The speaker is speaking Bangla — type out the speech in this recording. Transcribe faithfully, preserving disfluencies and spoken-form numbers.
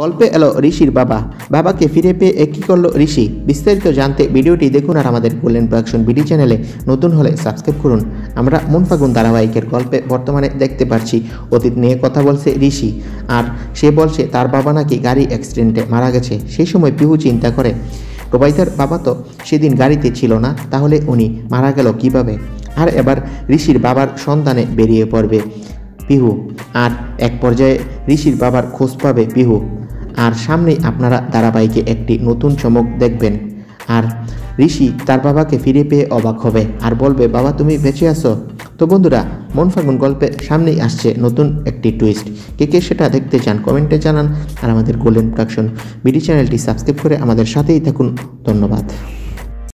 গল্পে এলো ঋষির বাবা। বাবাকে ফিরে পেয়ে কী করলো ঋষি? বিস্তারিত জানতে ভিডিওটি দেখুন আর আমাদের গোল্ডেন প্রোডাকশন বিডি চ্যানেলে নতুন হলে সাবস্ক্রাইব করুন। আমরা মন ফাগুন ধারাবাহিকের গল্পে বর্তমানে দেখতে পাচ্ছি অতীত নিয়ে কথা বলছে ঋষি, আর সে বলছে তার বাবা নাকি গাড়ি অ্যাক্সিডেন্টে মারা গেছে। সেই সময় পিহু চিন্তা করে রুবাইদার বাবা তো সেদিন গাড়িতে ছিল না, তাহলে উনি মারা গেল কিভাবে? আর এবার ঋষির বাবার সন্ধানে বেরিয়ে পড়বে পিহু, আর এক পর্যায়ে ঋষির বাবার খোঁজ পাবে পিহু। আর সামনেই আপনারা ধারাবাহিকে একটি নতুন চমক দেখবেন। আর ঋষি তার বাবাকে ফিরে পেয়ে অবাক হবে আর বলবে, বাবা তুমি বেঁচে আছো? তো বন্ধুরা, মন ফাগুন গল্পে সামনেই আসছে নতুন একটি টুইস্ট। কে কে সেটা দেখতে চান কমেন্টে জানান, আর আমাদের গোল্ডেন প্রোডাকশন বিডি চ্যানেলটি সাবস্ক্রাইব করে আমাদের সাথেই থাকুন। ধন্যবাদ।